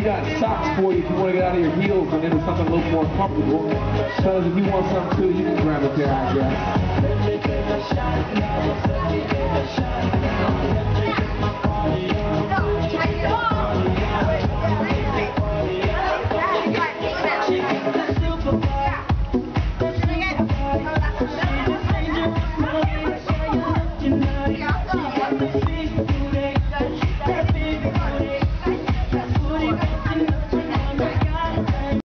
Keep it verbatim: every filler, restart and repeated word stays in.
we got socks for you if you want to get out of your heels and into something a little more comfortable. Fellas, if you want something too, you can grab a pair, I guess.